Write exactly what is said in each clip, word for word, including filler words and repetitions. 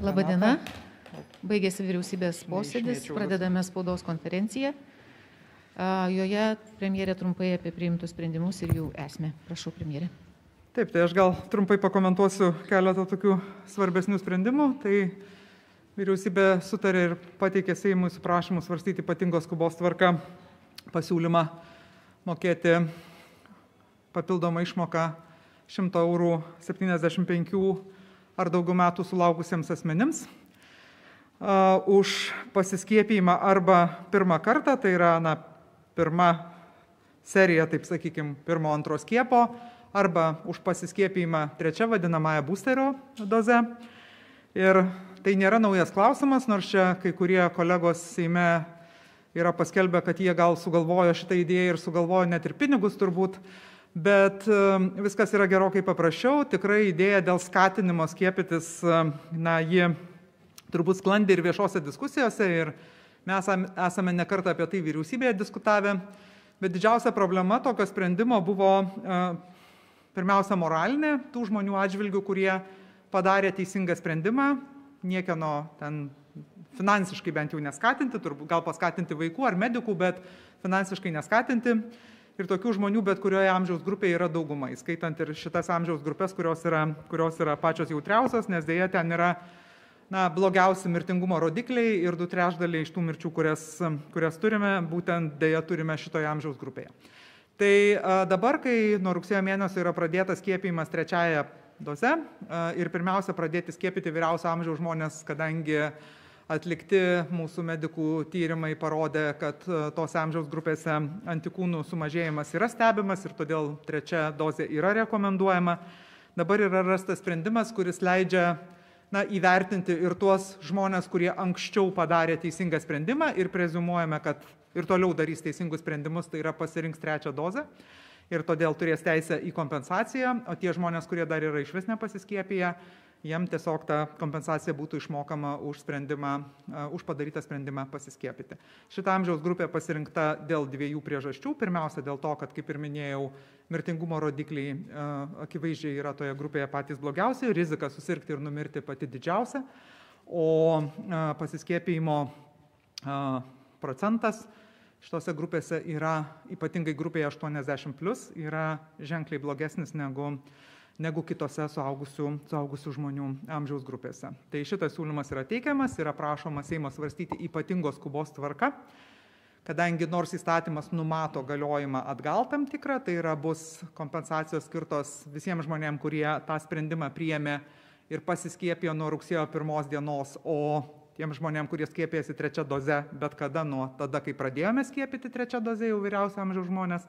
Labadiena. Baigėsi vyriausybės posėdis, pradedame spaudos konferenciją. Joje premjerė trumpai apie priimtus sprendimus ir jų esmę. Prašau, premjerė. Taip, tai aš gal trumpai pakomentuosiu keletą tokių svarbesnių sprendimų. Tai vyriausybė sutarė ir pateikė Seimui su prašymu svarstyti ypatingos skubos tvarka pasiūlymą mokėti papildomą išmoką šimto eurų septyniasdešimt penkių ar daugiau metų sulaukusiems asmenims uh, už pasiskiepijimą arba pirmą kartą, tai yra na, pirma serija, taip sakykime, pirmo antro skiepo, arba už pasiskiepijimą trečia vadinamąją boosterio doze. Ir tai nėra naujas klausimas, nors čia kai kurie kolegos Seime yra paskelbę, kad jie gal sugalvojo šitą idėją ir sugalvojo net ir pinigus turbūt. Bet viskas yra gerokai paprasčiau. Tikrai idėja dėl skatinimo skiepytis, na, ji turbūt sklandė ir viešose diskusijose ir mes esame ne kartą apie tai vyriausybėje diskutavę. Bet didžiausia problema tokio sprendimo buvo pirmiausia moralinė tų žmonių atžvilgių, kurie padarė teisingą sprendimą, niekieno ten finansiškai bent jau neskatinti, turbūt gal paskatinti vaikų ar medikų, bet finansiškai neskatinti. Ir tokių žmonių bet kurioje amžiaus grupėje yra dauguma, įskaitant ir šitas amžiaus grupės, kurios yra, kurios yra pačios jautriausios, nes dėja ten yra na, blogiausi mirtingumo rodikliai ir du trečdaliai iš tų mirčių, kurias, kurias turime, būtent dėja turime šitoje amžiaus grupėje. Tai a, dabar, kai nuo rugsėjo mėnesio yra pradėtas skiepijimas trečiaja doze a, ir pirmiausia pradėti skiepyti vyriausio amžiaus žmonės, kadangi atlikti mūsų medikų tyrimai parodė, kad tos amžiaus grupėse antikūnų sumažėjimas yra stebimas ir todėl trečia dozė yra rekomenduojama. Dabar yra rastas sprendimas, kuris leidžia na, įvertinti ir tuos žmonės, kurie anksčiau padarė teisingą sprendimą ir preziumuojame, kad ir toliau darys teisingus sprendimus, tai yra pasirinks trečią dozę ir todėl turės teisę į kompensaciją, o tie žmonės, kurie dar yra išvis nepasiskiepiję, jiem tiesiog ta kompensacija būtų išmokama už, sprendimą, uh, už padarytą sprendimą pasiskiepyti. Šitą amžiaus grupė pasirinkta dėl dviejų priežasčių. Pirmiausia, dėl to, kad, kaip ir minėjau, mirtingumo rodikliai uh, akivaizdžiai yra toje grupėje patys blogiausi, rizika susirgti ir numirti pati didžiausia, o uh, pasiskiepijimo uh, procentas šitose grupėse yra, ypatingai grupėje aštuoniasdešimt plus, yra ženkliai blogesnis negu negu kitose suaugusių, suaugusių žmonių amžiaus grupėse. Tai šitas siūlymas yra teikiamas, yra prašoma Seimo svarstyti ypatingos skubos tvarka, kadangi nors įstatymas numato galiojimą atgal tam tikrą, tai yra bus kompensacijos skirtos visiems žmonėms, kurie tą sprendimą priėmė ir pasiskiepijo nuo rugsėjo pirmos dienos, o tiems žmonėms, kurie skiepėsi trečia doze, bet kada nuo tada, kai pradėjome skiepyti trečia doze jau vyriausio amžiaus žmonės.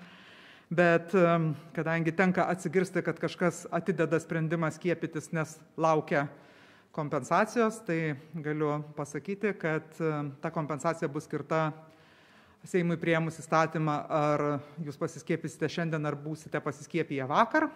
Bet kadangi tenka atsigirsti, kad kažkas atideda sprendimą skiepytis, nes laukia kompensacijos, tai galiu pasakyti, kad ta kompensacija bus skirta Seimui priėmus įstatymą, ar jūs pasiskiepysite šiandien, ar būsite pasiskiepiję vakar.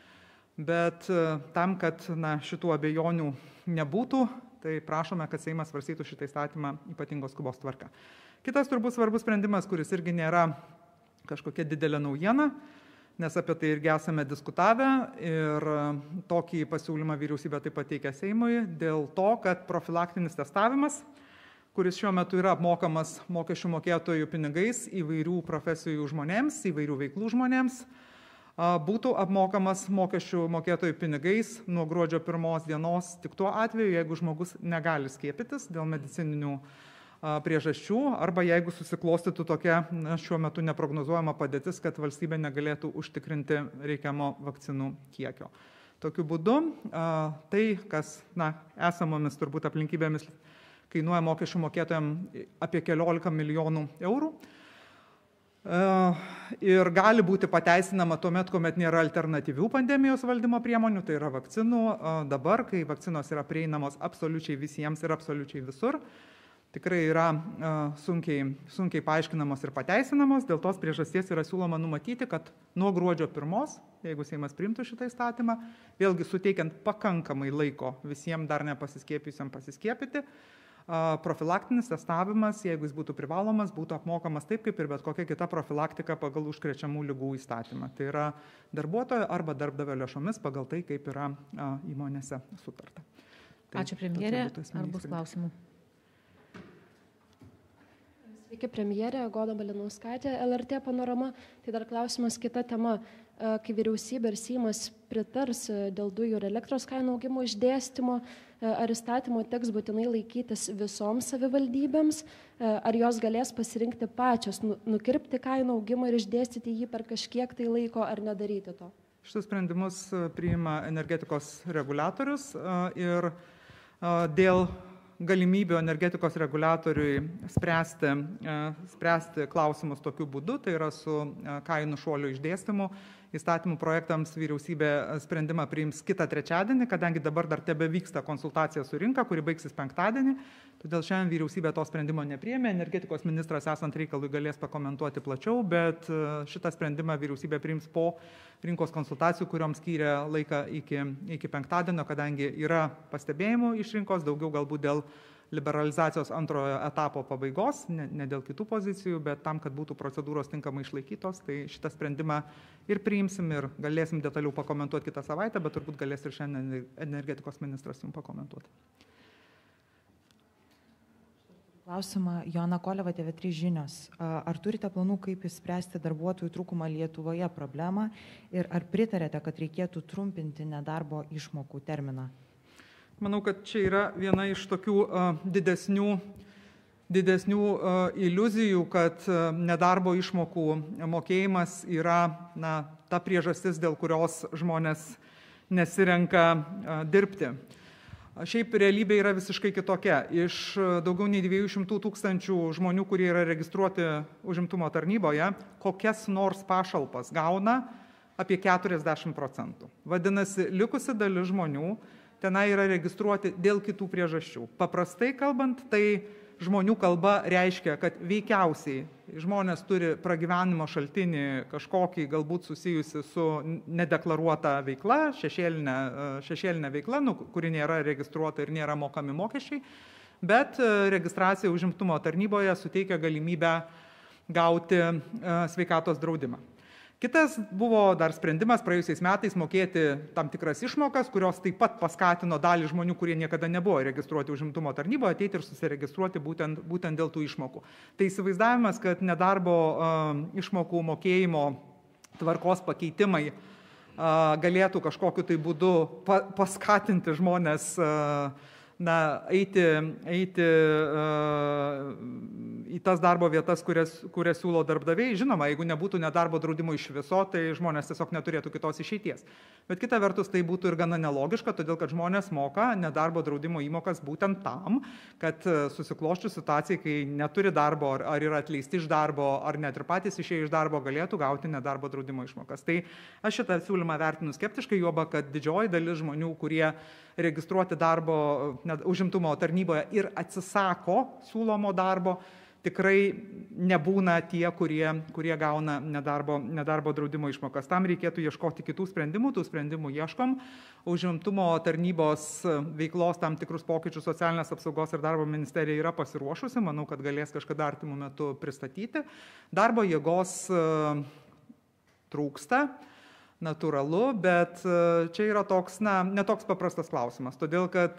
Bet tam, kad na, šitų abejonių nebūtų, tai prašome, kad Seimas svarstytų šitą įstatymą ypatingos skubos tvarka. Kitas turbūt svarbus sprendimas, kuris irgi nėra kažkokia didelė naujiena, nes apie tai irgi esame diskutavę ir tokį pasiūlymą vyriausybė taip pat teikia Seimui dėl to, kad profilaktinis testavimas, kuris šiuo metu yra apmokamas mokesčių mokėtojų pinigais įvairių profesijų žmonėms, įvairių veiklų žmonėms, būtų apmokamas mokesčių mokėtojų pinigais nuo gruodžio pirmos dienos tik tuo atveju, jeigu žmogus negali skiepytis dėl medicininių priežasčių arba jeigu susiklostytų tokia na, šiuo metu neprognozuojama padėtis, kad valstybė negalėtų užtikrinti reikiamo vakcinų kiekio. Tokiu būdu tai, kas na, esamomis turbūt aplinkybėmis kainuoja mokesčių mokėtojams apie keliolika milijonų eurų ir gali būti pateisinama tuomet, kuomet nėra alternatyvių pandemijos valdymo priemonių, tai yra vakcinų. Dabar, kai vakcinos yra prieinamos absoliučiai visiems ir absoliučiai visur, tikrai yra uh, sunkiai, sunkiai paaiškinamos ir pateisinamos. Dėl tos priežasties yra siūloma numatyti, kad nuo gruodžio pirmos, jeigu Seimas priimtų šitą įstatymą, vėlgi suteikiant pakankamai laiko visiems dar nepasiskiepijusiam pasiskiepyti, uh, profilaktinis testavimas, jeigu jis būtų privalomas, būtų apmokamas taip, kaip ir bet kokia kita profilaktika pagal užkrečiamų ligų įstatymą. Tai yra darbuotojo arba darbdavio lėšomis pagal tai, kaip yra uh, įmonėse sutarta. Ačiū premjerė. Ar bus klausimų? Sveiki premjerė, Goda Malinauskaitė, L R T Panorama. Tai dar klausimas kita tema. Kai vyriausybė ir Seimas pritars dėl dujų ir elektros kainų augimo išdėstymo, ar įstatymo teks būtinai laikytis visoms savivaldybėms, ar jos galės pasirinkti pačios, nukirpti kainų augimą ir išdėstyti jį per kažkiek tai laiko, ar nedaryti to? Šitus sprendimus priima energetikos reguliatorius ir dėl galimybių energetikos reguliatoriui spręsti, spręsti klausimus tokiu būdu, tai yra su kainų šuolių išdėstymu. Įstatymų projektams vyriausybė sprendimą priims kitą trečiadienį, kadangi dabar dar tebe vyksta konsultacija su rinka, kuri baigsis penktadienį. Todėl šiandien vyriausybė to sprendimo nepriėmė. Energetikos ministras esant reikalui galės pakomentuoti plačiau, bet šitą sprendimą vyriausybė priims po rinkos konsultacijų, kuriuoms skyrė laiką iki, iki penktadienio, kadangi yra pastebėjimų iš rinkos, daugiau galbūt dėl liberalizacijos antrojo etapo pabaigos, ne, ne dėl kitų pozicijų, bet tam, kad būtų procedūros tinkamai išlaikytos, tai šitą sprendimą ir priimsim ir galėsim detaliau pakomentuoti kitą savaitę, bet turbūt galės ir šiandien energetikos ministras jums pakomentuoti. Klausimą, Joana Koleva, T V trys žinios. Ar turite planų, kaip išspręsti darbuotojų trūkumą Lietuvoje problemą ir ar pritarėte, kad reikėtų trumpinti nedarbo išmokų terminą? Manau, kad čia yra viena iš tokių uh, didesnių, didesnių uh, iliuzijų, kad uh, nedarbo išmokų mokėjimas yra na, ta priežastis, dėl kurios žmonės nesirenka uh, dirbti. Šiaip realybė yra visiškai kitokia. Iš daugiau nei dviejų šimtų tūkstančių žmonių, kurie yra registruoti užimtumo tarnyboje, kokias nors pašalpas gauna apie keturiasdešimt procentų. Vadinasi, likusi dalis žmonių tenai yra registruoti dėl kitų priežasčių. Paprastai kalbant, tai žmonių kalba reiškia, kad veikiausiai žmonės turi pragyvenimo šaltinį kažkokį galbūt susijusi su nedeklaruota veikla, šešėlinė, šešėlinė veikla, nu, kuri nėra registruota ir nėra mokami mokesčiai, bet registracija užimtumo tarnyboje suteikia galimybę gauti sveikatos draudimą. Kitas buvo dar sprendimas praėjusiais metais mokėti tam tikras išmokas, kurios taip pat paskatino dalį žmonių, kurie niekada nebuvo registruoti užimtumo tarnyboje, ateiti ir susiregistruoti būtent, būtent dėl tų išmokų. Tai įsivaizdavimas, kad nedarbo uh, išmokų mokėjimo tvarkos pakeitimai uh, galėtų kažkokiu tai būdu pa paskatinti žmonės uh, na, eiti, eiti uh, į tas darbo vietas, kurias, kurias siūlo darbdaviai. Žinoma, jeigu nebūtų nedarbo draudimo iš viso, tai žmonės tiesiog neturėtų kitos išeities. Bet kita vertus, tai būtų ir gana nelogiška, todėl kad žmonės moka nedarbo draudimo įmokas būtent tam, kad susikloščius situacijai, kai neturi darbo, ar, ar yra atleisti iš darbo, ar net ir patys išėję iš darbo, galėtų gauti nedarbo draudimo išmokas. Tai aš šitą siūlymą vertinu skeptiškai, juoba, kad didžioji dalis žmonių, kurie registruoti darbo užimtumo tarnyboje ir atsisako siūlomo darbo, tikrai nebūna tie, kurie, kurie gauna nedarbo, nedarbo draudimo išmokas. Tam reikėtų ieškoti kitų sprendimų, tų sprendimų ieškom. Užimtumo tarnybos veiklos tam tikrus pokyčius socialinės apsaugos ir darbo ministerija yra pasiruošusi, manau, kad galės kažkada artimų metų pristatyti. Darbo jėgos trūksta. Natūralu, bet čia yra toks, na, netoks paprastas klausimas, todėl kad,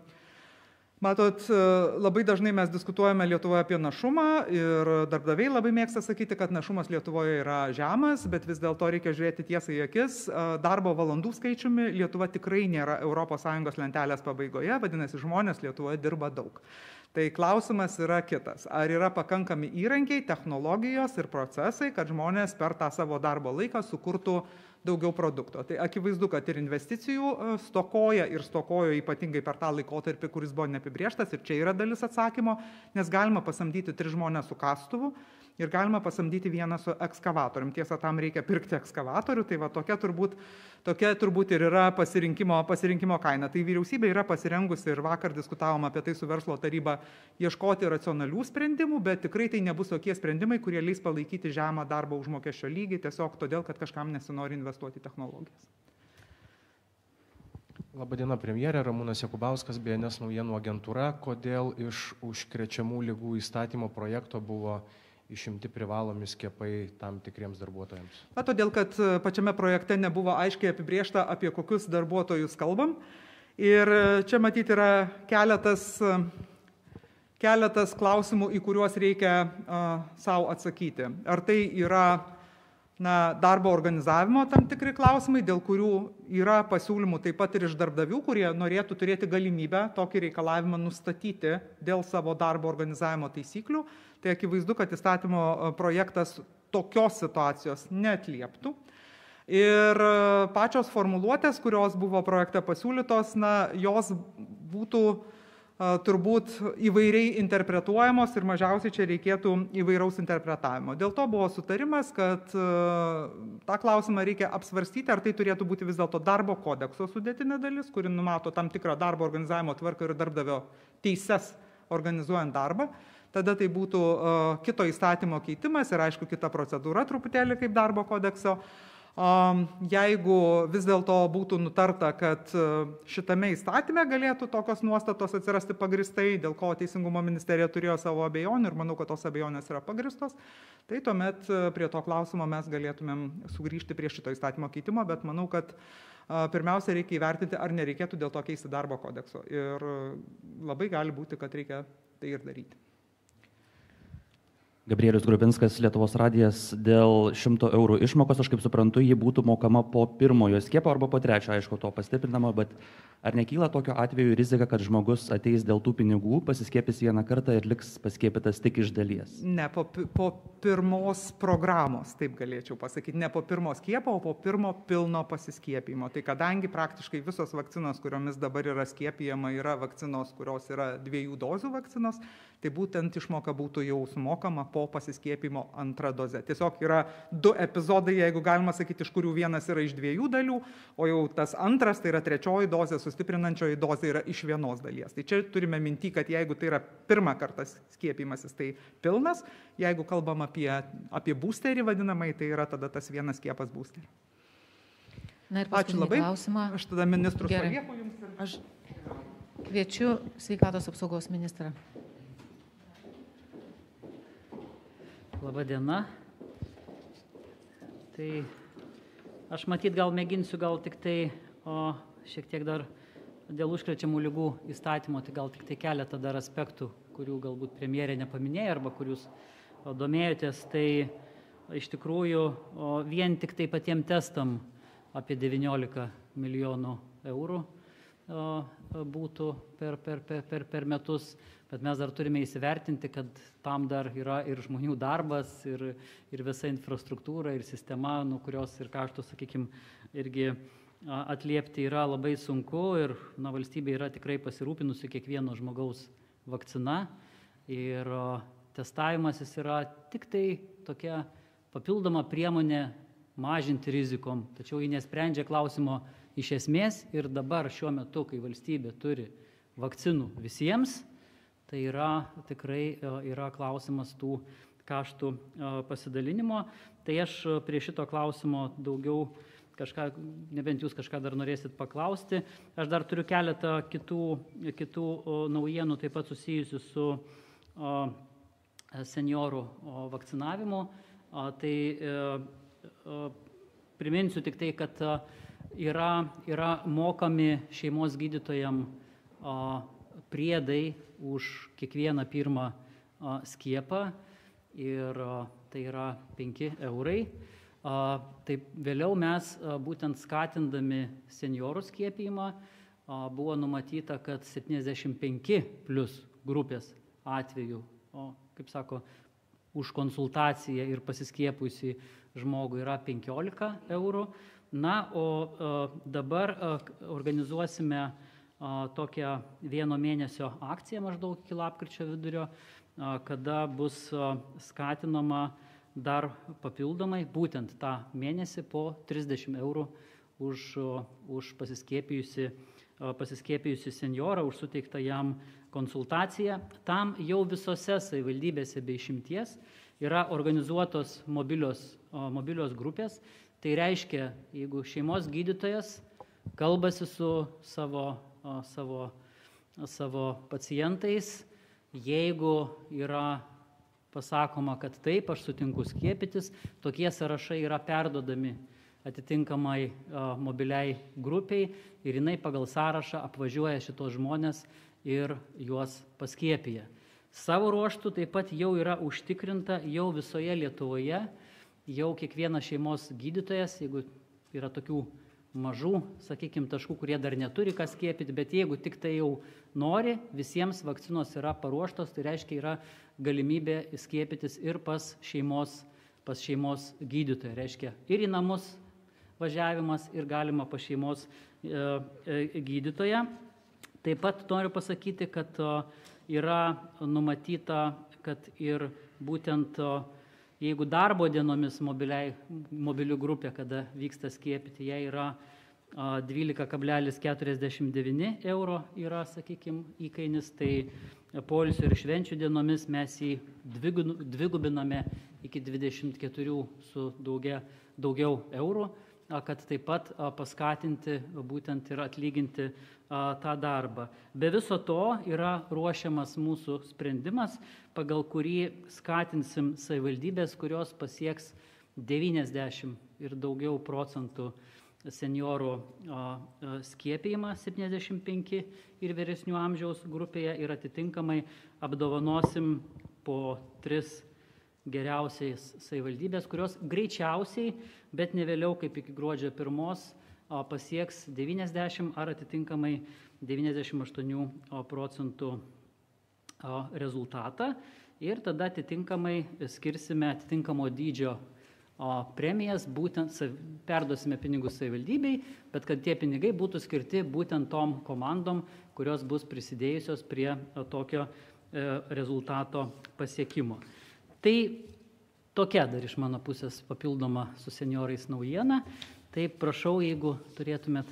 matot, labai dažnai mes diskutuojame Lietuvoje apie našumą ir darbdaviai labai mėgsta sakyti, kad našumas Lietuvoje yra žemas, bet vis dėlto reikia žiūrėti tiesai į akis. Darbo valandų skaičiumi Lietuva tikrai nėra Europos Sąjungos lentelės pabaigoje, vadinasi, žmonės Lietuvoje dirba daug. Tai klausimas yra kitas. Ar yra pakankami įrankiai, technologijos ir procesai, kad žmonės per tą savo darbo laiką sukurtų daugiau produkto. Tai akivaizdu, kad ir investicijų stokoja ir stokojo ypatingai per tą laikotarpį, kuris buvo neapibrėžtas, ir čia yra dalis atsakymo, nes galima pasamdyti tris žmonės su kastuvu ir galima pasamdyti vieną su ekskavatorium. Tiesa, tam reikia pirkti ekskavatorių, tai va tokia turbūt, tokia turbūt ir yra pasirinkimo, pasirinkimo kaina. Tai vyriausybė yra pasirengusi ir vakar diskutavom apie tai su verslo taryba ieškoti racionalių sprendimų, bet tikrai tai nebus tokie sprendimai, kurie leis palaikyti žemą darbo užmokesčio lygį tiesiog todėl, kad kažkam nesinori investuoti į technologijas. Labadiena, premjerė, Ramūnas Jakubauskas, B N S naujienų agentūra. Kodėl iš užkrečiamų ligų įstatymo projekto buvo išimti privalomi skiepai tam tikriems darbuotojams? Na, todėl, kad pačiame projekte nebuvo aiškiai apibriešta, apie kokius darbuotojus kalbam. Ir čia matyti yra keletas, keletas klausimų, į kuriuos reikia uh, savo atsakyti. Ar tai yra na, darbo organizavimo tam tikri klausimai, dėl kurių yra pasiūlymų taip pat ir iš darbdavių, kurie norėtų turėti galimybę tokį reikalavimą nustatyti dėl savo darbo organizavimo taisyklių. Tai akivaizdu, kad įstatymo projektas tokios situacijos neatlieptų. Ir pačios formuluotės, kurios buvo projekte pasiūlytos, na, jos būtų turbūt įvairiai interpretuojamos ir mažiausiai čia reikėtų įvairaus interpretavimo. Dėl to buvo sutarimas, kad tą klausimą reikia apsvarstyti, ar tai turėtų būti vis dėlto darbo kodekso sudėtinė dalis, kuri numato tam tikrą darbo organizavimo tvarką ir darbdavio teises organizuojant darbą. Tada tai būtų kito įstatymo keitimas ir aišku kita procedūra truputėlį kaip darbo kodekso. Jeigu vis dėlto būtų nutarta, kad šitame įstatyme galėtų tokios nuostatos atsirasti pagristai, dėl ko Teisingumo ministerija turėjo savo abejonių ir manau, kad tos abejonės yra pagristos, tai tuomet prie to klausimo mes galėtumėm sugrįžti prie šito įstatymo keitimo, bet manau, kad pirmiausia reikia įvertinti, ar nereikėtų dėl to keisti darbo kodekso. Ir labai gali būti, kad reikia tai ir daryti. Gabrielius Grubinskas, Lietuvos radijas. Dėl šimto eurų išmokos, aš kaip suprantu, ji būtų mokama po pirmojo skiepo arba po trečio, aišku, to pastiprinama, bet ar nekyla tokio atveju rizika, kad žmogus ateis dėl tų pinigų, pasiskiepys vieną kartą ir liks paskiepytas tik iš dalies? Ne, po, po pirmos programos, taip galėčiau pasakyti, ne po pirmo skiepo, o po pirmo pilno pasiskiepimo. Tai kadangi praktiškai visos vakcinos, kuriomis dabar yra skiepijama, yra vakcinos, kurios yra dviejų dozių vakcinos, tai būtent išmoka būtų jau sumokama po pasiskiepimo antrą dozę. Tiesiog yra du epizodai, jeigu galima sakyti, iš kurių vienas yra iš dviejų dalių, o jau tas antras, tai yra trečioji dozė, sustiprinančioji dozė yra iš vienos dalies. Tai čia turime minty, kad jeigu tai yra pirmą kartą skiepimasis, tai pilnas, jeigu kalbam apie, apie boosterį vadinamai, tai yra tada tas vienas skiepas boosterį. Na ir Ačiū labai. Klausimą. Aš tada ministrus palieku jums. Ir... Aš kviečiu sveikatos apsaugos ministrą. Labą dieną. Tai aš matyt gal mėginsiu gal tik tai o, šiek tiek dar dėl užkrečiamų ligų įstatymo, tai gal tik tai keletą dar aspektų, kurių galbūt premjerė nepaminėjo arba kur jūs o, domėjotės. Tai iš tikrųjų o, vien tik tai patiem testam apie devyniolika milijonų eurų o, būtų per, per, per, per, per metus. Bet mes dar turime įsivertinti, kad tam dar yra ir žmonių darbas, ir, ir visa infrastruktūra, ir sistema, nuo kurios ir kaštų, sakykime, irgi atliepti yra labai sunku. Ir na, valstybė yra tikrai pasirūpinusi kiekvieno žmogaus vakcina. Ir o, testavimas jis yra tik tai tokia papildoma priemonė mažinti rizikom. Tačiau ji nesprendžia klausimo iš esmės. Ir dabar šiuo metu, kai valstybė turi vakcinų visiems, tai yra tikrai yra klausimas tų kaštų pasidalinimo. Tai aš prie šito klausimo daugiau kažką, nebent jūs kažką dar norėsit paklausti. Aš dar turiu keletą kitų, kitų naujienų taip pat susijusių su o, seniorų o, vakcinavimu. O, tai o, priminsiu tik tai, kad yra, yra mokami šeimos gydytojam o, priedai už kiekvieną pirmą a, skiepą ir a, tai yra penki eurai. A, taip vėliau mes a, būtent skatindami seniorų skiepijimą a, buvo numatyta, kad septyniasdešimt penki plus grupės atveju, o, kaip sako, už konsultaciją ir pasiskiepusi žmogų yra penkiolika eurų. Na, o a, dabar a, organizuosime tokią vieno mėnesio akciją maždaug iki lapkričio vidurio, kada bus skatinama dar papildomai būtent tą mėnesį po trisdešimt eurų už, už pasiskiepijusi, pasiskiepijusi seniorą, už suteiktą jam konsultaciją. Tam jau visose savivaldybėse be išimties yra organizuotos mobilios, mobilios grupės. Tai reiškia, jeigu šeimos gydytojas kalbasi su savo Savo, savo pacientais, jeigu yra pasakoma, kad taip, aš sutinku skiepytis, tokie sąrašai yra perdodami atitinkamai mobiliai grupiai ir jinai pagal sąrašą apvažiuoja šitos žmonės ir juos paskiepija. Savo ruoštų taip pat jau yra užtikrinta jau visoje Lietuvoje, jau kiekvienas šeimos gydytojas, jeigu yra tokių mažų, sakykime, taškų, kurie dar neturi ką skiepyti, bet jeigu tik tai jau nori, visiems vakcinos yra paruoštos, tai reiškia yra galimybė skiepytis ir pas šeimos, pas šeimos gydytoją, reiškia ir į namus važiavimas ir galima pas šeimos e, e, gydytoją. Taip pat noriu pasakyti, kad o, yra numatyta, kad ir būtent o, jeigu darbo dienomis mobiliai, mobilių grupė, kada vyksta skiepyti, jie yra dvylika kablelis keturiasdešimt devyni euro yra, sakykime, įkainis, tai poilsio ir švenčių dienomis mes jį dvigubiname iki dvidešimt keturių su daugia, daugiau eurų, kad taip pat paskatinti būtent ir atlyginti tą darbą. Be viso to yra ruošiamas mūsų sprendimas, pagal kurį skatinsim savivaldybės, kurios pasieks devyniasdešimt ir daugiau procentų seniorų skiepijimą septyniasdešimt penki ir vyresnių amžiaus grupėje ir atitinkamai apdovanosim po tris geriausiais savivaldybės, kurios greičiausiai, bet ne vėliau kaip iki gruodžio pirmos, pasieks devyniasdešimt ar atitinkamai devyniasdešimt aštuonių procentų rezultatą ir tada atitinkamai skirsime atitinkamo dydžio premijas, būtent perduosime pinigus savivaldybei, bet kad tie pinigai būtų skirti būtent tom komandom, kurios bus prisidėjusios prie tokio rezultato pasiekimo. Tai tokia dar iš mano pusės papildoma su seniorais naujiena. Tai prašau, jeigu turėtumėt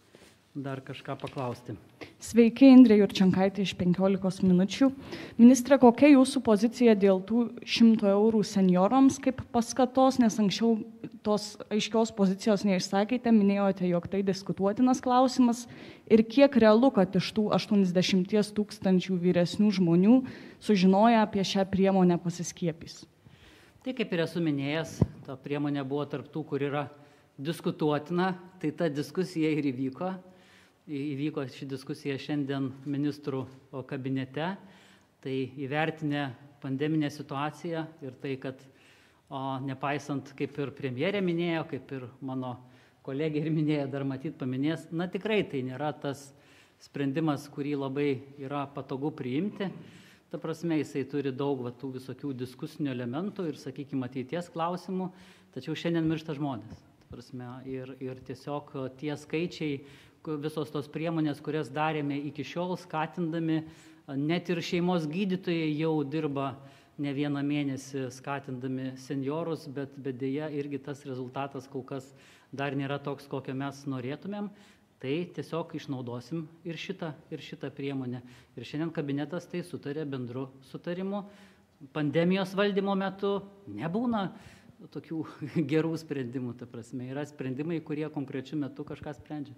dar kažką paklausti. Sveiki, Indrė Jurčenkaitė iš penkiolikos minučių. Ministrė, kokia jūsų pozicija dėl tų šimto eurų seniorams kaip paskatos, nes anksčiau tos aiškios pozicijos neišsakėte, minėjote, jog tai diskutuotinas klausimas ir kiek realu, kad iš tų aštuoniasdešimt tūkstančių vyresnių žmonių sužinoję apie šią priemonę pasiskiepys? Tai kaip ir esu minėjęs, ta priemonė buvo tarp tų, kur yra diskutuotina, tai ta diskusija ir įvyko. Įvyko ši diskusija šiandien ministrų kabinete, tai įvertinę pandeminę situaciją ir tai, kad o, nepaisant, kaip ir premjerė minėjo, kaip ir mano kolegė ir minėjo, dar matyt paminės, na tikrai tai nėra tas sprendimas, kurį labai yra patogu priimti. Ta prasme, jisai turi daug va, tų visokių diskusinių elementų ir, sakykime, ateities klausimų, tačiau šiandien miršta žmonės. Ta prasme, ir, ir tiesiog tie skaičiai, visos tos priemonės, kurias darėme iki šiol, skatindami, net ir šeimos gydytojai jau dirba ne vieną mėnesį skatindami seniorus, bet, bet dėja irgi tas rezultatas kol kas dar nėra toks, kokio mes norėtumėm, tai tiesiog išnaudosim ir šitą, ir šitą priemonę. Ir šiandien kabinetas tai sutarė bendru sutarimu. Pandemijos valdymo metu nebūna tokių gerų sprendimų, ta prasme, yra sprendimai, kurie konkrečiu metu kažką sprendžia.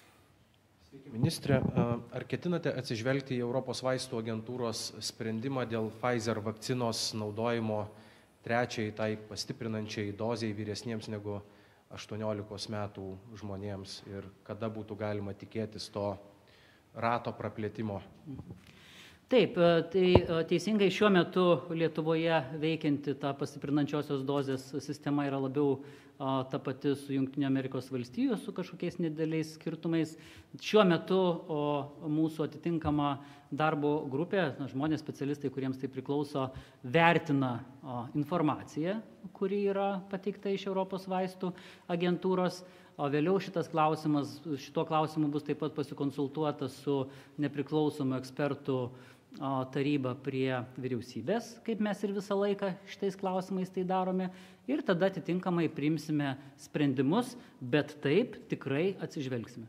Ministrė, ar ketinate atsižvelgti į Europos vaistų agentūros sprendimą dėl Pfizer vakcinos naudojimo trečiai tai pastiprinančiai doziai vyresniems negu aštuoniolikos metų žmonėms ir kada būtų galima tikėtis to rato praplėtimo? Taip, tai teisingai šiuo metu Lietuvoje veikianti ta pastiprinančiosios dozės sistema yra labiau a, ta pati su Jungtinių Amerikos valstijų, su kažkokiais nedėliais skirtumais. Šiuo metu o, mūsų atitinkama darbo grupė, na, žmonės specialistai, kuriems tai priklauso, vertina a, informaciją, kuri yra pateikta iš Europos vaistų agentūros. O vėliau šitas klausimas, šito klausimu bus taip pat pasikonsultuota su nepriklausomu ekspertų taryba prie vyriausybės, kaip mes ir visą laiką šitais klausimais tai darome, ir tada atitinkamai priimsime sprendimus, bet taip tikrai atsižvelgsime.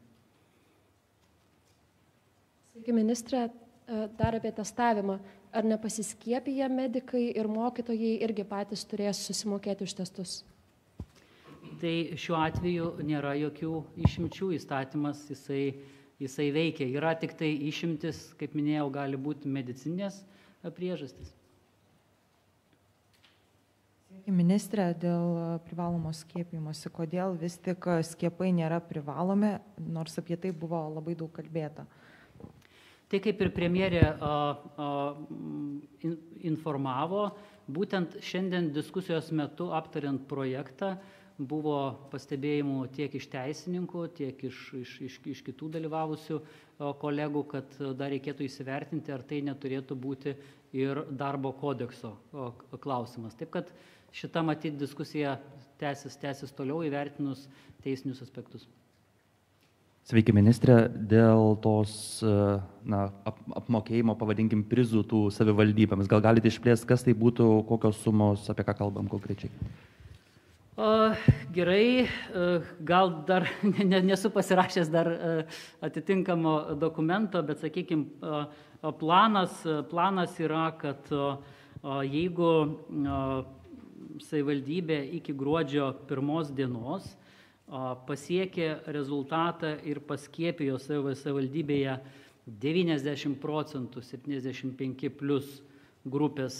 Sveiki, ministrė, dar apie testavimą. Ar nepasiskiepiję medikai ir mokytojai irgi patys turės susimokėti už testus? Tai šiuo atveju nėra jokių išimčių, įstatymas jisai Jisai veikia. Yra tik tai išimtis, kaip minėjau, gali būti medicinės priežastys. Ministrė, dėl privalomo skiepijimosi, kodėl vis tik skiepai nėra privalomi, nors apie tai buvo labai daug kalbėta? Tai kaip ir premjerė a, a, in, informavo, būtent šiandien diskusijos metu aptariant projektą buvo pastebėjimų tiek iš teisininkų, tiek iš, iš, iš, iš kitų dalyvavusių kolegų, kad dar reikėtų įsivertinti, ar tai neturėtų būti ir darbo kodekso klausimas. Taip kad šita matyti diskusija tęsis, tęsis toliau įvertinus teisinius aspektus. Sveiki, ministrė. Dėl tos na, ap, apmokėjimo, pavadinkim, prizų tų savivaldybėms. Gal galite išplėsti, kas tai būtų, kokios sumos, apie ką kalbam konkrečiai? O, gerai, gal dar nesu pasirašęs dar atitinkamo dokumento, bet, sakykime, planas, planas yra, kad jeigu savivaldybė iki gruodžio pirmos dienos pasiekė rezultatą ir paskiepijo savivaldybėje devyniasdešimt procentų, septyniasdešimt penki plus grupės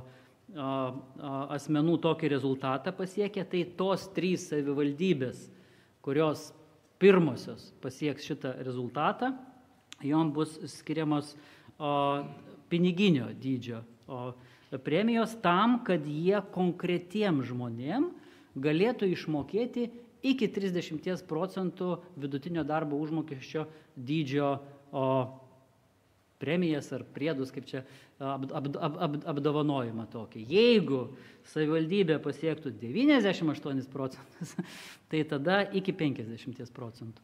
asmenų tokį rezultatą pasiekė, tai tos trys savivaldybės, kurios pirmosios pasieks šitą rezultatą, jom bus skiriamos piniginio dydžio premijos tam, kad jie konkretiem žmonėm galėtų išmokėti iki trisdešimt procentų vidutinio darbo užmokesčio dydžio o, premijas ar priedus, kaip čia ap, ap, ap, ap, apdovanojimą tokį. Jeigu savivaldybė pasiektų devyniasdešimt aštuonis procentus, tai tada iki penkiasdešimt procentų.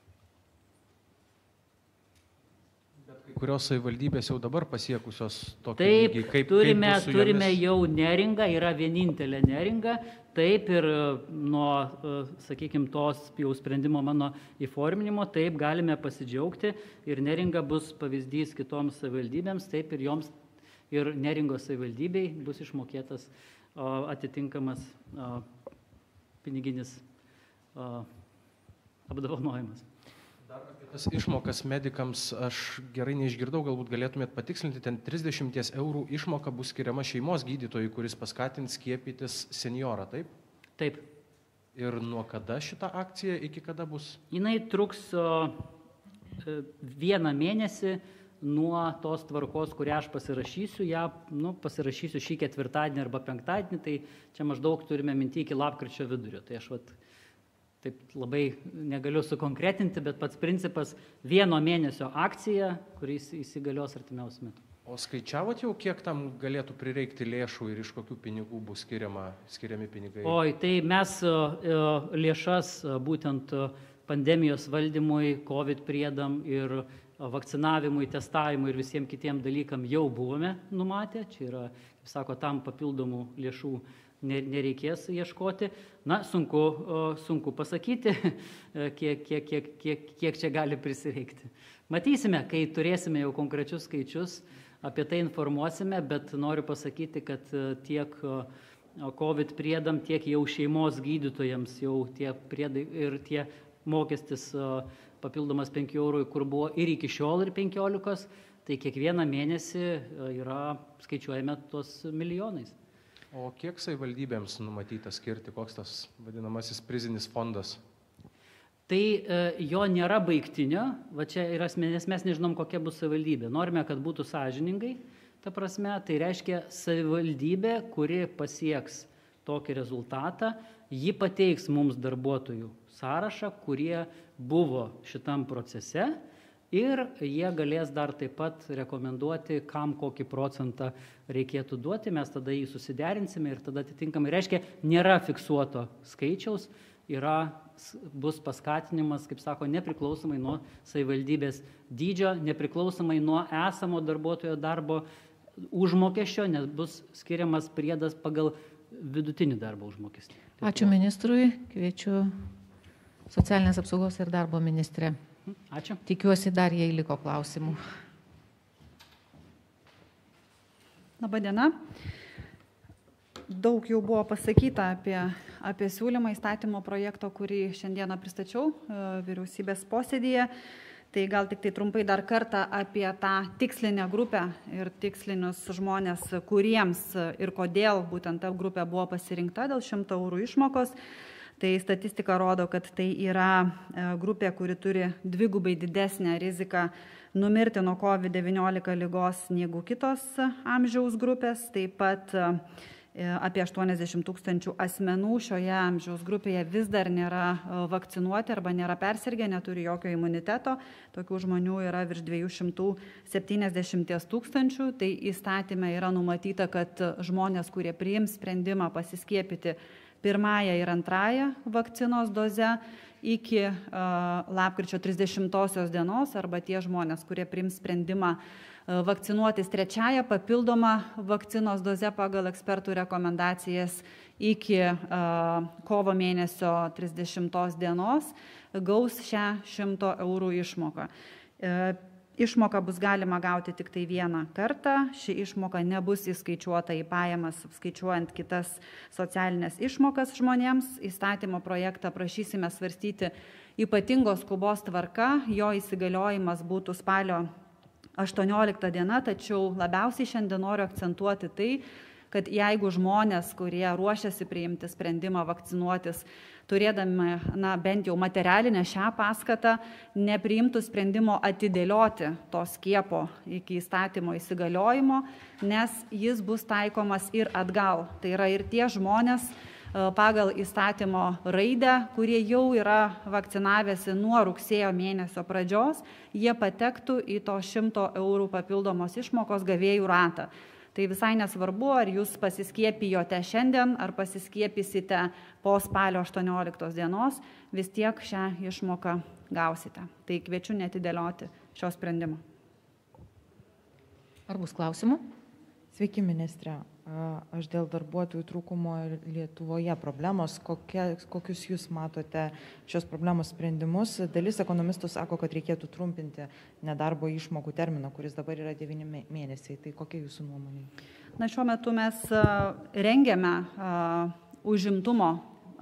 Kurios savivaldybės jau dabar pasiekusios tokį taip, lygį? Kaip, turime, kaip su turime jomis? jau Neringą, yra vienintelė Neringa, taip ir nuo, sakykime, tos jau sprendimo mano įforminimo, taip galime pasidžiaugti ir Neringa bus pavyzdys kitoms savivaldybėms, taip ir joms ir Neringos savivaldybei bus išmokėtas o, atitinkamas o, piniginis o, apdovanojimas. Dar apie tas išmokas medikams aš gerai neišgirdau, galbūt galėtumėt patikslinti, ten trisdešimt eurų išmoka bus skiriama šeimos gydytojui, kuris paskatins skiepytis seniorą, taip? Taip. Ir nuo kada šita akcija, iki kada bus? Jinai truks o, vieną mėnesį nuo tos tvarkos, kurią aš pasirašysiu, ją nu, pasirašysiu šį ketvirtadienį arba penktadienį, tai čia maždaug turime minti iki lapkričio vidurio. Tai aš vat, taip labai negaliu sukonkretinti, bet pats principas vieno mėnesio akcija, kuris įsigalios artimiausiu metu. O skaičiavot jau, kiek tam galėtų prireikti lėšų ir iš kokių pinigų bus skiriama, skiriami pinigai? Oi, tai mes lėšas būtent pandemijos valdymui, COVID priedam ir vakcinavimui, testavimui ir visiems kitiem dalykam jau buvome numatę. Čia yra, kaip sako, tam papildomų lėšų nereikės ieškoti. Na, sunku, sunku pasakyti, kiek, kiek, kiek, kiek, kiek čia gali prisireikti. Matysime, kai turėsime jau konkrečius skaičius, apie tai informuosime, bet noriu pasakyti, kad tiek COVID priedam, tiek jau šeimos gydytojams, jau tie priedai ir tie mokestis papildomas penkių eurų, kur buvo ir iki šiol ir penkiolikos, tai kiekvieną mėnesį yra skaičiuojame tuos milijonais. O kiek savivaldybėms numatyta skirti, koks tas vadinamasis prizinis fondas? Tai e, jo nėra baigtinio, va čia yra, nes mes nežinom, kokia bus savivaldybė. Norime, kad būtų sąžiningai, ta prasme, tai reiškia savivaldybė, kuri pasieks tokį rezultatą, ji pateiks mums darbuotojų sąrašą, kurie buvo šitam procese. Ir jie galės dar taip pat rekomenduoti, kam kokį procentą reikėtų duoti, mes tada jį susiderinsime ir tada atitinkamai reiškia, nėra fiksuoto skaičiaus, yra, bus paskatinimas, kaip sako, nepriklausomai nuo savivaldybės dydžio, nepriklausomai nuo esamo darbuotojo darbo užmokesčio, nes bus skiriamas priedas pagal vidutinį darbo užmokestį. Ačiū ministrui, kviečiu socialinės apsaugos ir darbo ministrę. Ačiū. Tikiuosi, dar jai liko klausimų. Labadiena. Daug jau buvo pasakyta apie, apie siūlymą įstatymo projekto, kurį šiandieną pristačiau vyriausybės posėdėje. Tai gal tik tai trumpai dar kartą apie tą tikslinę grupę ir tikslinius žmonės, kuriems ir kodėl būtent ta grupė buvo pasirinkta dėl šimto eurų išmokos. Tai statistika rodo, kad tai yra grupė, kuri turi dvigubai didesnę riziką numirti nuo COVID devyniolika ligos negu kitos amžiaus grupės. Taip pat apie aštuoniasdešimt tūkstančių asmenų šioje amžiaus grupėje vis dar nėra vakcinuoti arba nėra persirgę, neturi jokio imuniteto. Tokių žmonių yra virš dviejų šimtų septyniasdešimties tūkstančių. Tai įstatyme yra numatyta, kad žmonės, kurie priims sprendimą pasiskiepyti pirmąją ir antrąją vakcinos dozę iki uh, lapkričio trisdešimtosios dienos arba tie žmonės, kurie priims sprendimą uh, vakcinuotis trečiąją papildomą vakcinos dozę pagal ekspertų rekomendacijas iki uh, kovo mėnesio trisdešimtos dienos, gaus šią šimto eurų išmoką. Uh, Išmoką bus galima gauti tik tai vieną kartą. Ši išmoka nebus įskaičiuota į pajamas, skaičiuojant kitas socialinės išmokas žmonėms. Įstatymo projektą prašysime svarstyti ypatingos skubos tvarka. Jo įsigaliojimas būtų spalio aštuoniolikta diena, tačiau labiausiai šiandien noriu akcentuoti tai, kad jeigu žmonės, kurie ruošiasi priimti sprendimą vakcinuotis, turėdami na, bent jau materialinę šią paskatą, nepriimtų sprendimo atidėlioti to skiepo iki įstatymo įsigaliojimo, nes jis bus taikomas ir atgal. Tai yra ir tie žmonės pagal įstatymo raidę, kurie jau yra vakcinavęsi nuo rugsėjo mėnesio pradžios, jie patektų į to šimto eurų papildomos išmokos gavėjų ratą. Tai visai nesvarbu, ar jūs pasiskiepijote šiandien, ar pasiskiepysite po spalio aštuonioliktos dienos, vis tiek šią išmoką gausite. Tai kviečiu netidėlioti šio sprendimo. Ar bus klausimų? Sveiki, ministrė. Aš dėl darbuotojų trūkumo Lietuvoje problemos, kokie, kokius jūs matote šios problemos sprendimus? Dalis ekonomistų sako, kad reikėtų trumpinti nedarbo išmokų terminą, kuris dabar yra devyni mėnesiai. Tai kokia jūsų nuomonė? Na, šiuo metu mes rengiame užimtumo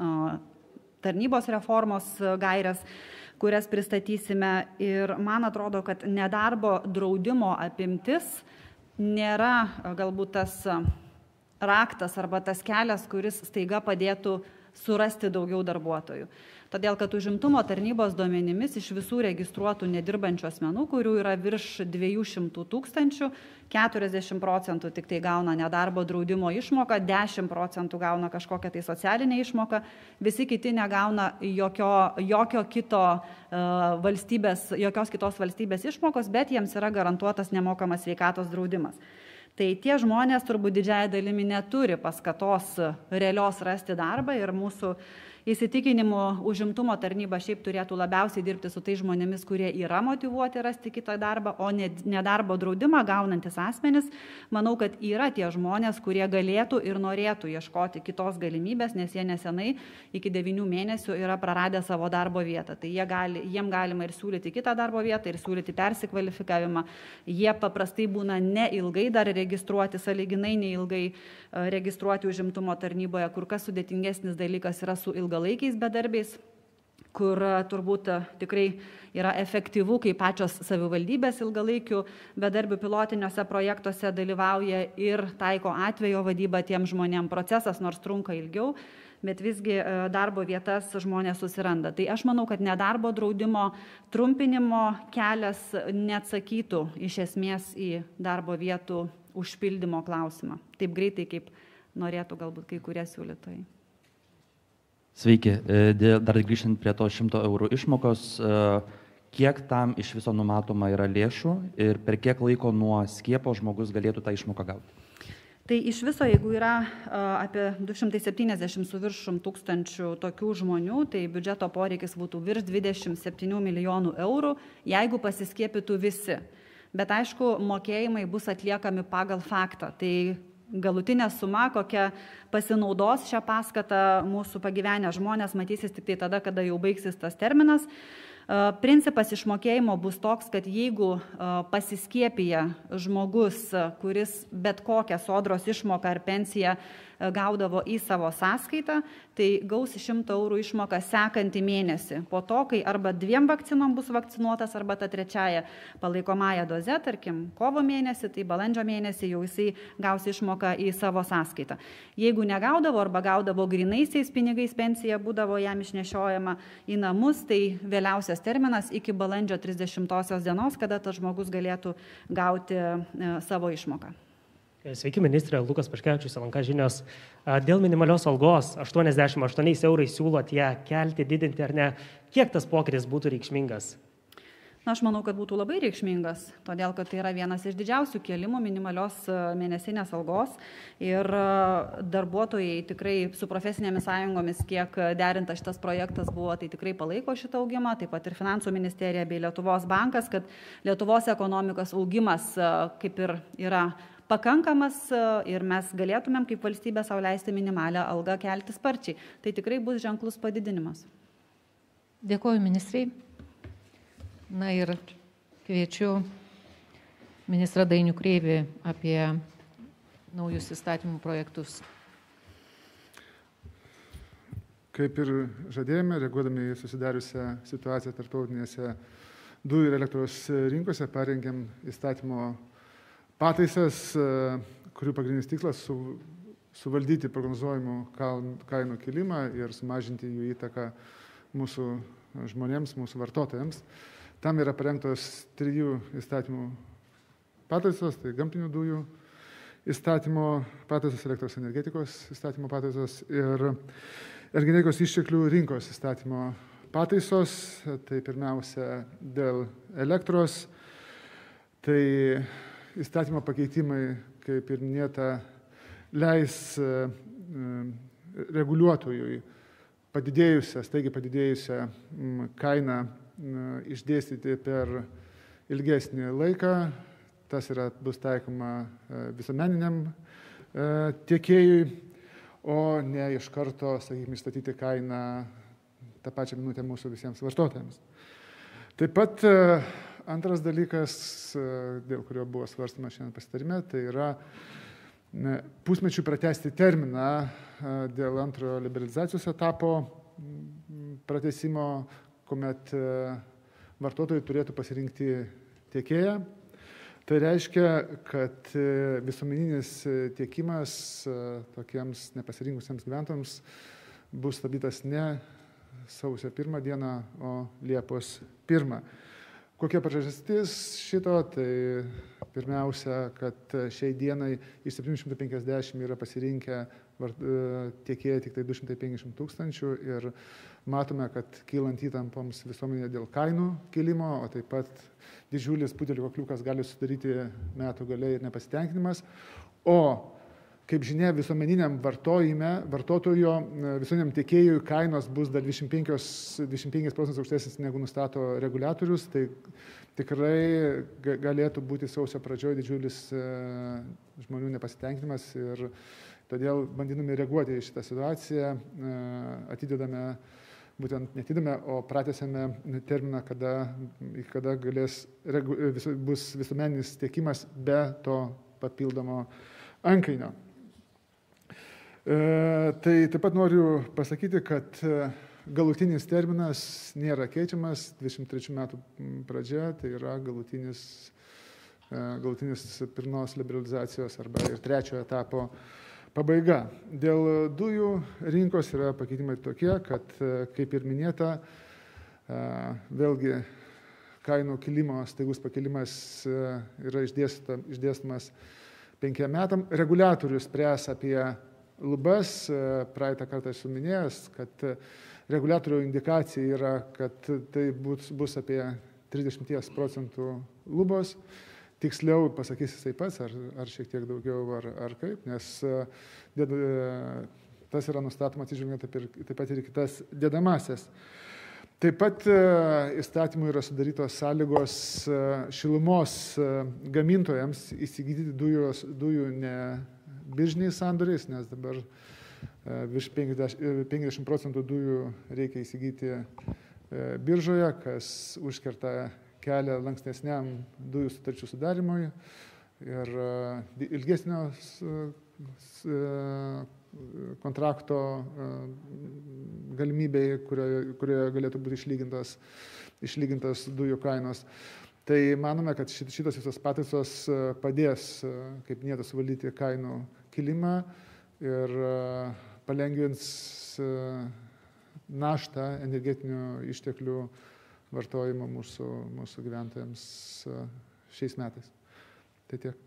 tarnybos reformos gairias, kurias pristatysime, ir man atrodo, kad nedarbo draudimo apimtis nėra galbūt tas raktas arba tas kelias, kuris staiga padėtų surasti daugiau darbuotojų. Todėl, kad užimtumo tarnybos duomenimis iš visų registruotų nedirbančių asmenų, kurių yra virš dviejų šimtų tūkstančių, keturiasdešimt procentų tik tai gauna nedarbo draudimo išmoką, dešimt procentų gauna kažkokią tai socialinę išmoką, visi kiti negauna jokio, jokio kito, uh, valstybės, jokios kitos valstybės išmokos, bet jiems yra garantuotas nemokamas sveikatos draudimas. Tai tie žmonės turbūt didžiąją dalimi neturi paskatos realios rasti darbą ir mūsų įsitikinimu užimtumo tarnyba šiaip turėtų labiausiai dirbti su tais žmonėmis, kurie yra motyvuoti rasti kitą darbą, o ne nedarbo draudimą gaunantis asmenys. Manau, kad yra tie žmonės, kurie galėtų ir norėtų ieškoti kitos galimybės, nes jie nesenai iki devynių mėnesių yra praradę savo darbo vietą. Tai jie gali, jiem galima ir siūlyti kitą darbo vietą, ir siūlyti persikvalifikavimą. Jie paprastai būna neilgai dar registruoti, sąlyginai neilgai registruoti užimtumo tarnyboje, kur kas sudėtingesnis dalykas yra su ilgalaikiais bedarbiais, kur turbūt tikrai yra efektyvu, kai pačios savivaldybės ilgalaikių bedarbių pilotiniuose projektuose dalyvauja ir taiko atvejo vadybą tiem žmonėm. Procesas nors trunka ilgiau, bet visgi darbo vietas žmonės susiranda. Tai aš manau, kad nedarbo draudimo trumpinimo kelias neatsakytų iš esmės į darbo vietų užpildymo klausimą. Taip greitai, kaip norėtų galbūt kai kurie siūlytojai. Sveiki. Dar grįžtant prie to šimto eurų išmokos, kiek tam iš viso numatoma yra lėšų ir per kiek laiko nuo skiepo žmogus galėtų tą išmoką gauti? Tai iš viso, jeigu yra apie du šimtai septyniasdešimt su viršum tūkstančių tokių žmonių, tai biudžeto poreikis būtų virš dvidešimt septynių milijonų eurų, jeigu pasiskiepytų visi. Bet aišku, mokėjimai bus atliekami pagal faktą. Tai galutinė suma, kokia pasinaudos šią paskatą mūsų pagyvenę žmonės, matysis tik tai tada, kada jau baigsis tas terminas. Principas išmokėjimo bus toks, kad jeigu pasiskiepija žmogus, kuris bet kokią sodros išmoką ar pensiją gaudavo į savo sąskaitą, tai gaus šimto eurų išmoką sekantį mėnesį. Po to, kai arba dviem vakcinom bus vakcinuotas, arba ta trečiaja palaikomąją doze, tarkim, kovo mėnesį, tai balandžio mėnesį jau jisai gaus išmoką į savo sąskaitą. Jeigu negaudavo arba gaudavo grinaisiais pinigais, pensija būdavo jam išnešiojama į namus, tai vėliausias terminas iki balandžio trisdešimtosios dienos, kada tas žmogus galėtų gauti savo išmoką. Sveiki, ministrė, Lukas Paškevičius, L N K žinios. Dėl minimalios algos aštuoniasdešimt aštuoniais eurais siūlot ją kelti, didinti ar ne? Kiek tas pokytis būtų reikšmingas? Na, aš manau, kad būtų labai reikšmingas, todėl kad tai yra vienas iš didžiausių kėlimų minimalios mėnesinės algos ir darbuotojai tikrai su profesinėmis sąjungomis, kiek derintas šitas projektas buvo, tai tikrai palaiko šitą augimą, taip pat ir Finansų ministerija bei Lietuvos bankas, kad Lietuvos ekonomikos augimas kaip ir yra pakankamas ir mes galėtumėm kaip valstybė sau leisti minimalią algą kelti sparčiai. Tai tikrai bus ženklus padidinimas. Dėkoju ministrai. Na ir kviečiu ministrą Dainių Kreivį apie naujus įstatymų projektus. Kaip ir žadėjome, reaguodami į susidariusią situaciją tarptautinėse dujų ir elektros rinkose, parengėm įstatymo pataisas, kurių pagrindinis tikslas su, suvaldyti prognozuojamų kainų kilimą ir sumažinti jų įtaką mūsų žmonėms, mūsų vartotojams. Tam yra parengtos trijų įstatymų pataisos, tai gamtinių dujų įstatymo pataisos, elektros energetikos įstatymo pataisos ir energetikos išteklių rinkos įstatymo pataisos. Tai pirmiausia dėl elektros, tai įstatymo pakeitimai, kaip ir minėta, leis reguliuotojui padidėjusią, staigiai padidėjusią kainą išdėstyti per ilgesnį laiką. Tas yra, bus taikoma visuomeniniam tiekėjui, o ne iš karto, sakykime, išstatyti kainą tą pačią minutę mūsų visiems vartotojams. Taip pat antras dalykas, dėl kurio buvo svarstama šiandien pasitarime, tai yra pusmečių pratęsti terminą dėl antrojo liberalizacijos etapo pratęsimo, kuomet vartotojai turėtų pasirinkti tiekėją. Tai reiškia, kad visuomeninis tiekimas tokiems nepasirinkusiems gyventojams bus stabdytas ne sausio pirmą dieną, o Liepos pirmą. Kokia priežastis šito? Tai pirmiausia, kad šiai dienai iš septynių šimtų penkiasdešimt yra pasirinkę tiekėjai tik tai du šimtai penkiasdešimt tūkstančių ir matome, kad kylant įtampoms visuomenėje dėl kainų kilimo, o taip pat didžiulis pudelio kliukas gali sudaryti metų gale ir nepasitenkinimas. O kaip žinia, visuomeniniam vartojime, vartotojo, visuomeniniam tiekėjui kainos bus dar dvidešimt penkis procentus aukštesnis negu nustato reguliatorius, tai tikrai galėtų būti sausio pradžioje didžiulis žmonių nepasitenkinimas ir todėl bandydami reaguoti į šitą situaciją atidedame, būtent netidame, o pratęsėme terminą, kada, kada galės, bus visuomeninis tiekimas be to papildomo antkainio. Tai taip pat noriu pasakyti, kad galutinis terminas nėra keičiamas, dvidešimt trečių metų pradžia, tai yra galutinis, galutinis pirmos liberalizacijos arba ir trečiojo etapo pabaiga. Dėl dujų rinkos yra pakeitimai tokie, kad, kaip ir minėta, vėlgi kainų kilimo staigus pakilimas yra išdėstomas penkiem metam. Reguliatorius spręs apie lubas. Praeitą kartą esu minėjęs, kad reguliatorio indikacija yra, kad tai bus, bus apie trisdešimt procentų lubos. Tiksliau pasakys jisai pats, ar, ar šiek tiek daugiau, ar, ar kaip, nes dėd, tas yra nustatoma atsižvelgiant taip pat ir kitas dėdamasias. Taip pat įstatymų yra sudarytos sąlygos šilumos gamintojams įsigyti dujos, dujų ne biržiniais sandoriais, nes dabar virš penkiasdešimt procentų dujų reikia įsigyti biržoje, kas užkerta kelią lankstesniam dujų sutarčių sudarimui ir ilgesnio kontrakto galimybėje, kurioje, kurioje galėtų būti išlygintas, išlygintas dujų kainos. Tai manome, kad šitos visos pataisos padės, kaip minėta, suvaldyti kainų kilimą ir palengvins naštą energetinių išteklių vartojimo mūsų, mūsų gyventojams šiais metais. Tai tiek.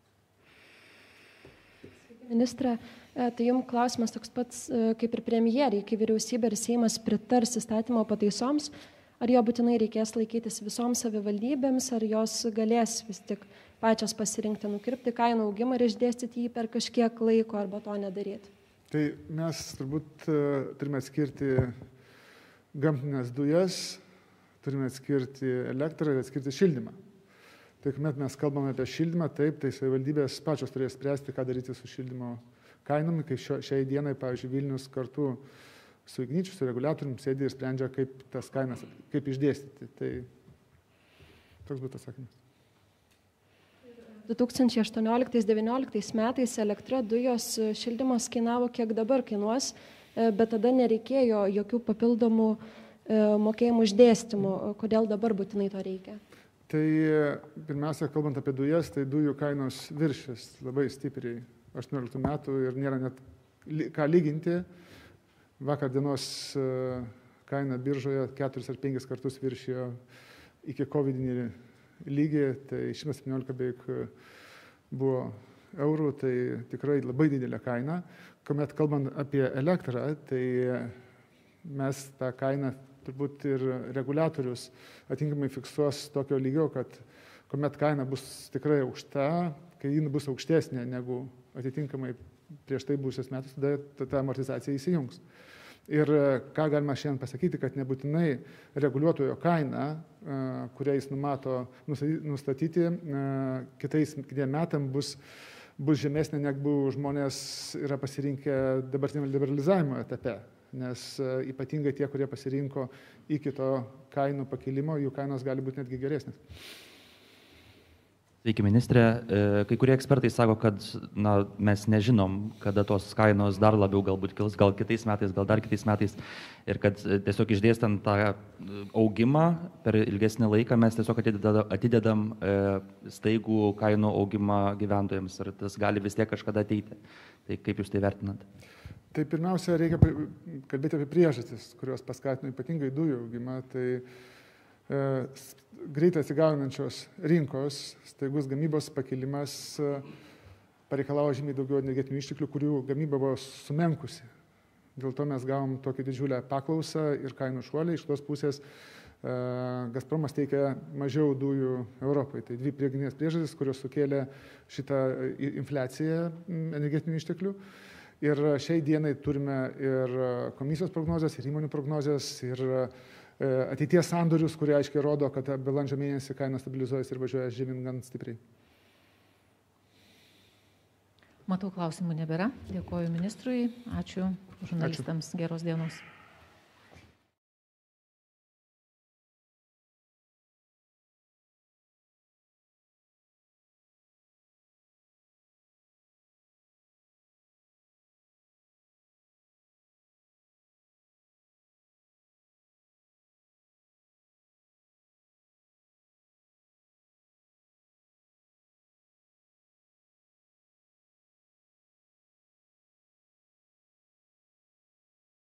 Ministre, tai jums klausimas toks pats kaip ir premjeriai, kai vyriausybė ir Seimas pritars įstatymo pataisoms, ar jo būtinai reikės laikytis visoms savivaldybėms, ar jos galės vis tik pačios pasirinkti nukirpti kainų augimą ir išdėstyti jį per kažkiek laiko arba to nedaryti? Tai mes turbūt turime atskirti gamtinės dujas, turime atskirti elektrą ir atskirti šildymą. Tai kuomet mes kalbame apie šildymą, taip, tai savivaldybės pačios turės spręsti, ką daryti su šildymo kainomis, kai šio, šiai dienai, pavyzdžiui, Vilnius kartu su Igničiu, su reguliatorium sėdi ir sprendžia, kaip tas kainas, kaip išdėstyti. Tai toks būtų atsakymas. du tūkstančiai aštuonioliktais devynioliktais metais elektra, dujos, šildymas kainavo, kiek dabar kainuos, bet tada nereikėjo jokių papildomų mokėjimų išdėstymų. Kodėl dabar būtinai to reikia? Tai pirmiausia, kalbant apie dujas, tai dujų kainos viršys labai stipriai aštuonioliktų metų ir nėra net ką lyginti. Vakar dienos kaina biržoje keturis ar penkis kartus viršijo iki covidinį lygį, tai šimtas septyniolika beveik buvo eurų, tai tikrai labai didelė kaina. Kuomet kalbant apie elektrą, tai mes tą kainą turbūt ir reguliatorius atinkamai fiksuos tokio lygio, kad kuomet kaina bus tikrai aukšta, kai ji bus aukštesnė negu atitinkamai prieš tai buvusios metus, tada ta amortizacija įsijungs. Ir ką galima šiandien pasakyti, kad nebūtinai reguliuotojo kaina, kurią jis numato nustatyti, kitais kitiem metam bus, bus žemesnė, negu žmonės yra pasirinkę dabartiniam liberalizavimo etape. Nes ypatingai tie, kurie pasirinko iki to kainų pakilimo, jų kainos gali būti netgi geresnės. Sveiki, ministrė. Kai kurie ekspertai sako, kad na, mes nežinom, kada tos kainos dar labiau galbūt kils, gal kitais metais, gal dar kitais metais. Ir kad tiesiog išdėstant tą augimą per ilgesnį laiką mes tiesiog atidedam, atidedam staigų kainų augimą gyventojams. Ir tas gali vis tiek kažkada ateiti. Tai kaip jūs tai vertinate? Tai pirmiausia, reikia kalbėti apie priežastis, kurios paskatino ypatingai dujų augimą. Tai e, greitai atsigaunančios rinkos, staigus gamybos pakilimas e, pareikalavo žymiai daugiau energetinių išteklių, kurių gamyba buvo sumenkusi. Dėl to mes gavom tokį didžiulę paklausą ir kainų šuolį. Iš tos pusės e, Gazpromas teikia mažiau dujų Europai. Tai dvi pagrindinės priežastys, kurios sukėlė šitą infliaciją energetinių išteklių. Ir šiai dienai turime ir komisijos prognozes, ir įmonių prognozes, ir ateities sandorius, kurie aiškiai rodo, kad balandžio mėnesį kaina stabilizuojasi ir važiuoja žemyn gan stipriai. Matau, klausimų nebėra. Dėkoju ministrui. Ačiū žurnalistams. Ačiū. Geros dienos.